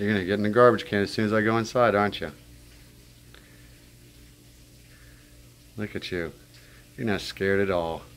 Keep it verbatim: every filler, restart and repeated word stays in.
You're going to get in the garbage can as soon as I go inside, aren't you? Look at you. You're not scared at all.